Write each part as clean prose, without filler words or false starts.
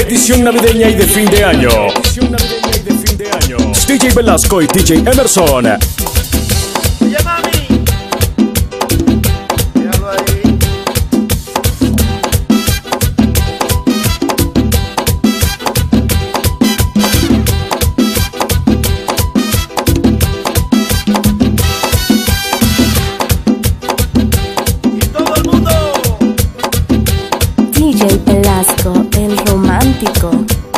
edición navideña y de fin de año. DJ Velasco y DJ Emerson. Oye, mami, déjalo ahí. Y todo el mundo. DJ Velasco, el romántico.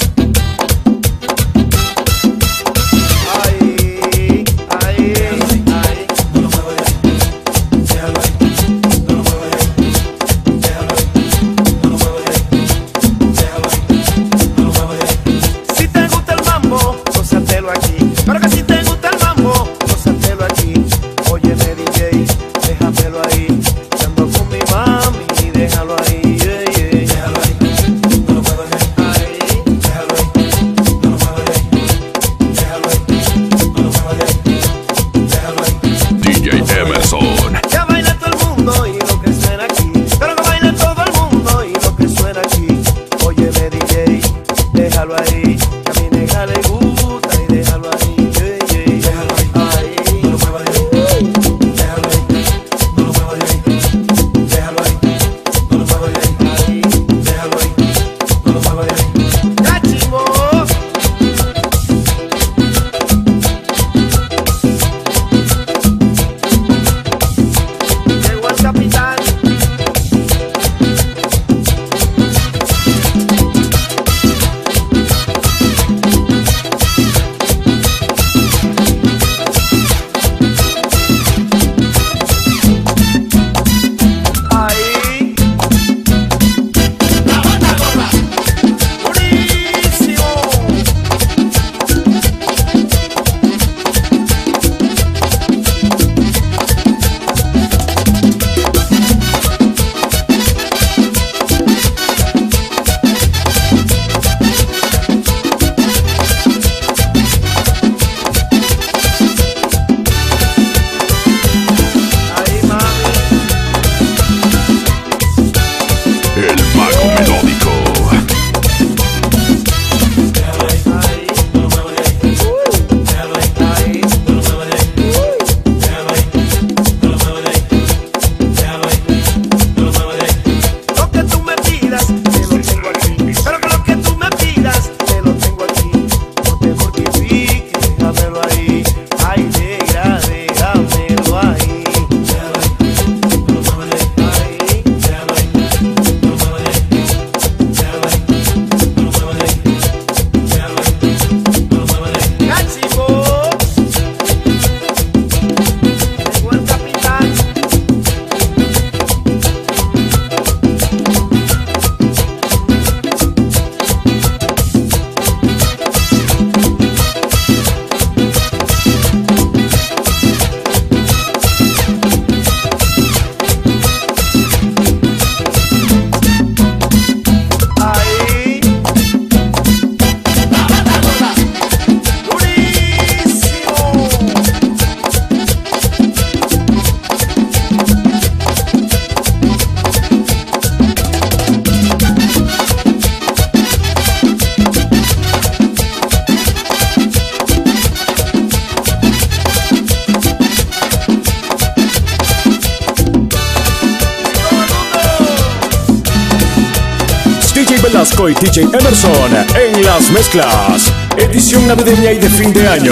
DJ Velasco y DJ Emerson en las mezclas. Edición navideña y de fin de año.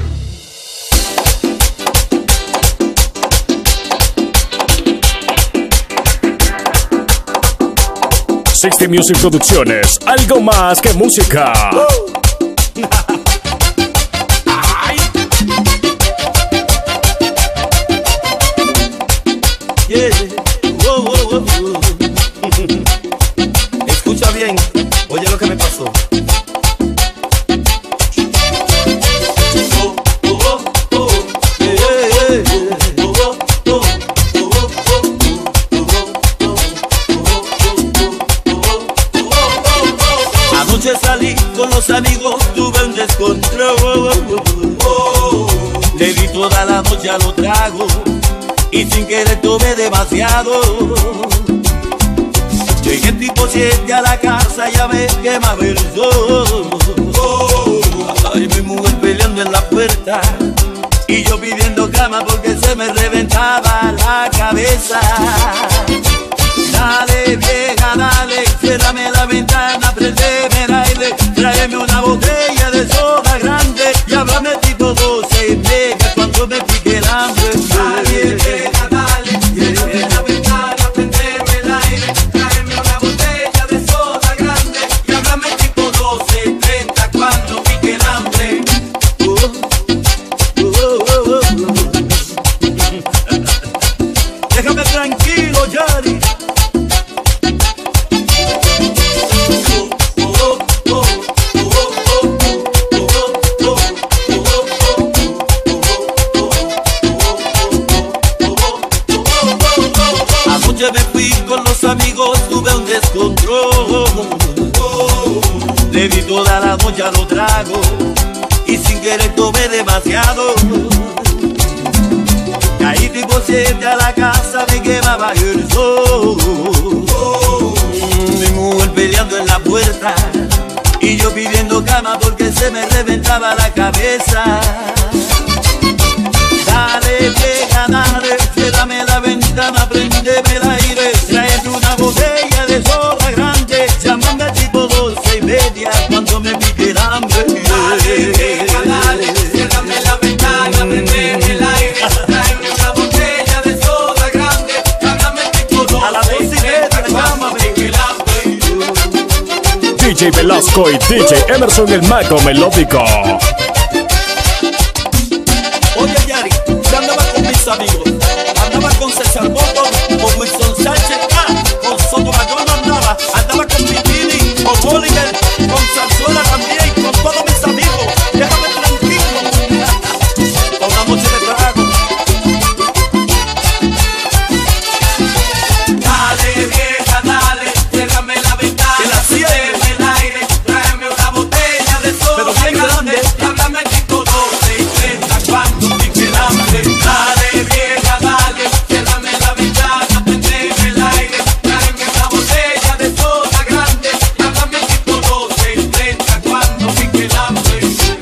60 Music Producciones, algo más que música. Escucha bien, oye lo que me pasó. Anoche salí con los amigos, tuve un descontrol. Le di toda la noche a los tragos y sin querer tomé demasiado. Llegué tipo 7 a la casa ya me quemaba el sol. Ay, mi mujer peleando en la puerta y yo pidiendo cama porque se me reventaba la cabeza. Dale vieja, dale, ciérrame la ventana, prendeme el aire, tráeme una botella de soda grande y háblame tipo 12:30 cuando me pique el hambre. Dale vieja, dale, ciérrame la ventana, prendeme el aire, tráeme una botella de soda grande y háblame tipo 12:30 cuando pique el hambre. Déjame tranquilo, Yari. Anoche me fui con los amigos, tuve un descontrol. Le di toda la noche a los tragos y sin querer tomé demasiado. Caí tipo 7 a la casa, me quemaba el sol. Mi mujer peleando en la puerta y yo pidiendo cama porque se me reventaba la cabeza. Dale vieja, dale, ciérrame la ventana, prendeme el aire, tráeme una botella de soda grande, llámame tipo 12:30 cuando me pique el hambre. Dale vieja, dale, ciérrame la ventana, prendeme el aire, tráeme una botella de soda grande, llámame tipo 12:30 cuando me pique el hambre. DJ Velasco y DJ Emerson, el mago melódico. Oye Yari, yo andaba con mis amigos, andaba con César Boto, con Wilson Sánchez, con Sotomayor no andaba con Pitini, con Oliver, con Zarzuela también, con todos mis amigos. Déjame tranquilo, con una noche de trago. Dale vieja, dale, déjame la ventana, prendeme el aire, tráeme una botella de soda grande, y háblame tipo 12:30 cuando pique el hambre. Dale vieja, dale, ciérrame la ventana, prendeme el aire, tráeme una botella de soda grande, y háblame tipo 12:30 cuando pique el hambre.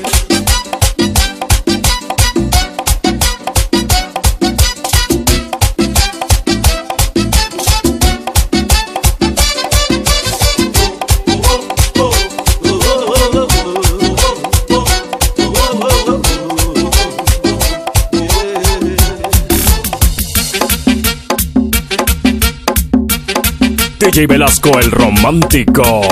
DJ Velasco, el romántico.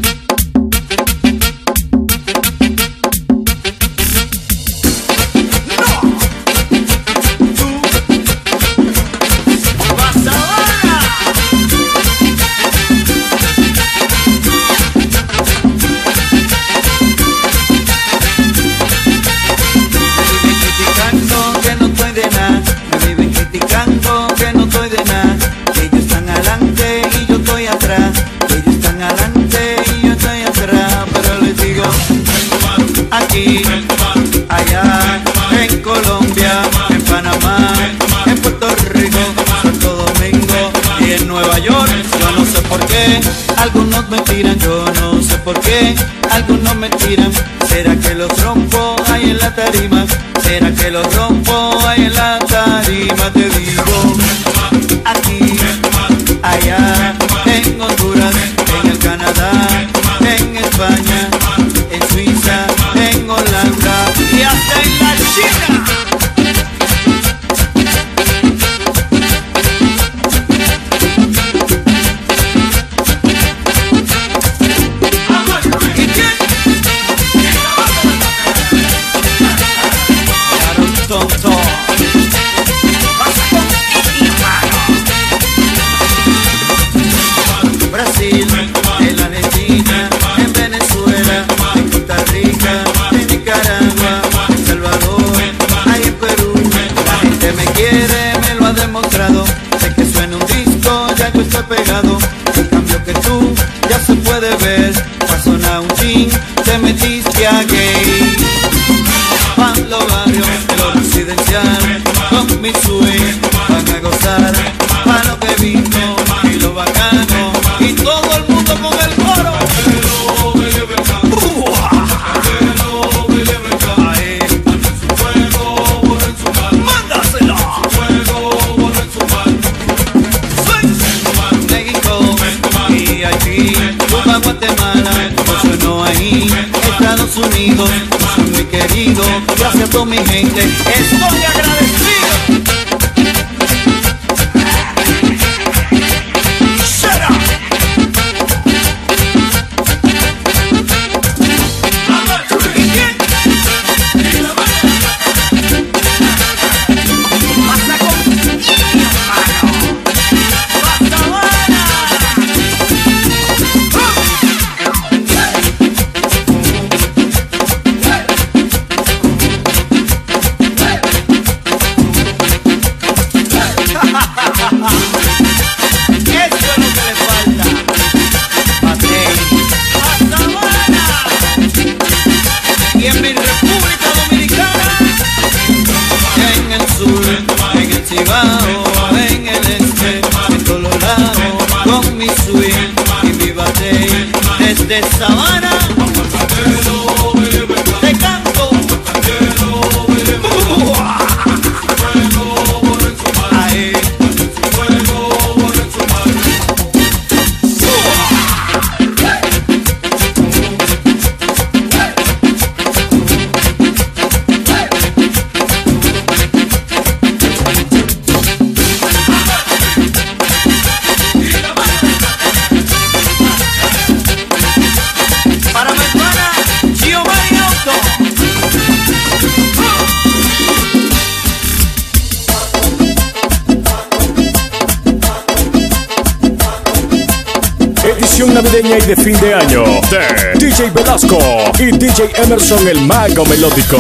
Que no estoy de nada, me viven criticando que no estoy de nada. Ellos están adelante y yo estoy atrás. Ellos están adelante y yo estoy atrás. Pero les digo, aquí, allá, en Colombia, en Panamá, en Puerto Rico, Santo Domingo y en Nueva York. Yo no sé por qué algunos me tiran, yo no sé por qué algunos me tiran. ¿Será que los rompo ahí en la tarima? ¿Será que los rompo ahí en la tarima? Te digo, aquí, allá, en Honduras, en el Canadá, en España, en Suiza, en Holanda y hasta en la China. Brasil, en Argentina, en Venezuela, en Costa Rica, en Nicaragua, en Salvador, ahí en Perú. La gente me quiere, me lo ha demostrado. Sé que suena un disco, ya yo estoy pegado. En cambio que tú, ya se puede ver. Va a sonar un chin, te metiste a gay. Van los barrios, lo residencial, con mi swing, van a gozar, para lo que vino y lo bacano, y todo el mundo país, Estados Unidos, soy muy querido, gracias a toda mi gente, estoy agradecido. En el este, en Colorado, con mi swing y mi batey, desde Sabana te canto. Ahí. Edición navideña y de fin de año de DJ Velasco y DJ Emerson el Mago Melódico.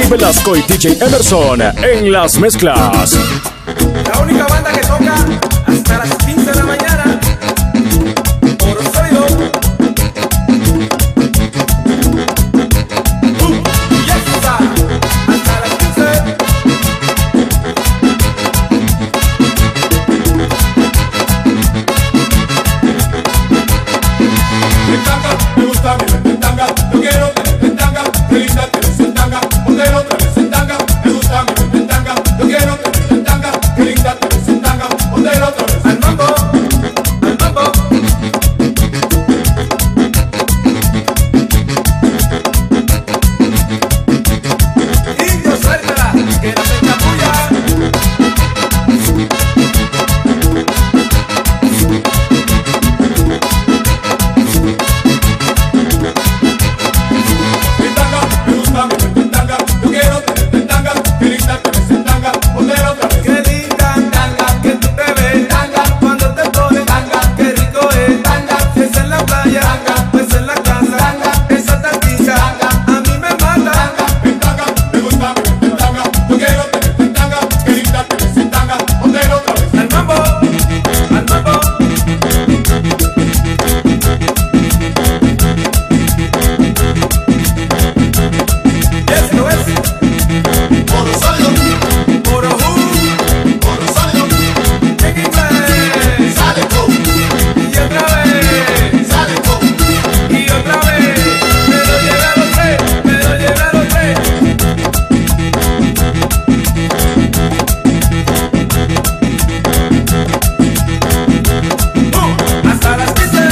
DJ Velasco y DJ Emerson en las mezclas. La única banda que toca hasta las 15 de la mañana. Por sólido. Y esta, hasta las 15. Me gusta mi tanga, yo quiero tener tanga, qué linda tienes en tanga, ponte otra vez en tanga. Me gusta mi tanga, yo quiero tener tanga, qué linda tienes en tanga, ponte otra vez. Al mambo, al mambo. Indio, suéltala, que no te chapulla. Mi tanga, me gusta mi tanga, yo quiero tener tanga, qué linda tienes en tanga, ponte otra vez. Qué linda tanga que tú te ves, tanga cuando te pones, tanga qué rico es, tanga es en la playa, tanga pues en la casa, tanga esa tanguita, a mí me mata. Mi tanga, me gusta mi tanga, yo quiero tener tanga, qué linda tienes en tanga, ponte otra vez. Al mambo, al mambo. Esto es Por sólido, puro por sólido, en inglés. sale tú, Y otra vez, sale tú. y otra vez. Me lo llevé a los tres, me lo llevé a los tres. Hasta las 15.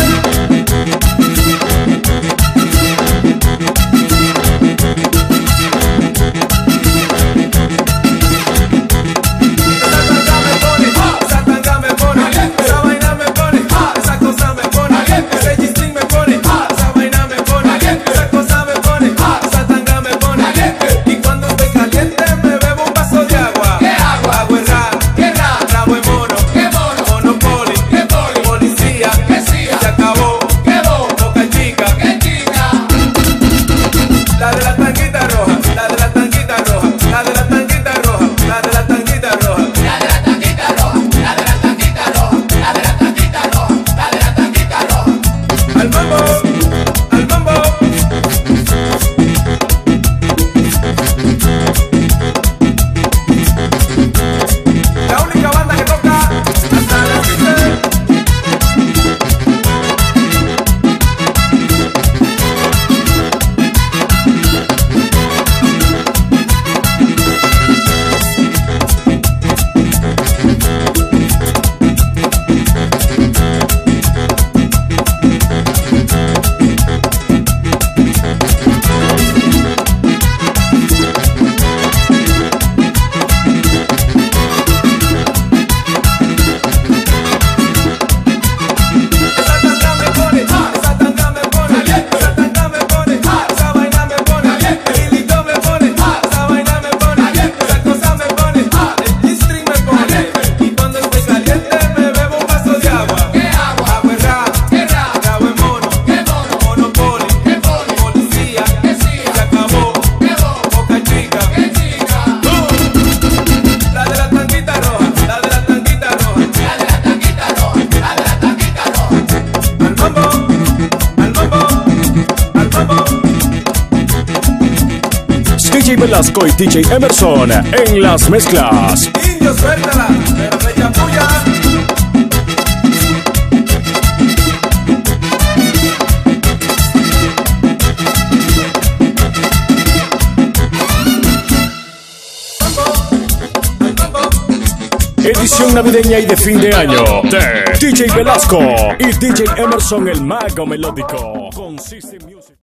Esa tanga me pone, esa vaina me pone, esa cosa me pone, ese G-string me pone, esa vaina me pone, esa cosa me pone, esa tanga me pone. Y cuando estoy caliente me bebo un vaso de agua. ¿Qué agua? Agua es rap, ¿Qué rap? rabo es mono, ¿Qué mono? Monopoly, ¿Qué poli? policía, ¿Qué siga? se acabó, ¿Qué bo? boca chica, ¿Qué chica? la de la tanguita roja, la de la tanguita roja, la de la tanguita roja, la de la tanguita roja. La de la tanguita roja, la de la tanguita roja, la de la tanguita roja, la de la tanguita roja. Al mambo, al mambo. La única banda que toca hasta las 15. Esa tanga me pone, esa tanga me pone, esa tanga me pone, esa vaina me pone, el hilito me pone, esa vaina me pone, esa cosa me pone, el G-string me pone. Y cuando estoy caliente me bebo un vaso de agua. ¿Qué agua? Agua es rap, ¿Qué rap? rabo es mono, ¿Qué mono? Monopoly, ¿Qué poli? policía, ¿Qué siga? se acabó, ¿Qué bo? boca chica. ¿Qué chica? La de la tanguita roja, la de la tanguita roja. La de la tanguita roja, la de la tanguita roja. Al mambo, al mambo, al mambo. DJ Velasco y DJ Emerson en las mezclas. Indio, suéltala, pero se chapulla. Edición navideña y de fin de año de DJ Velasco y DJ Emerson el mago melódico con System Music.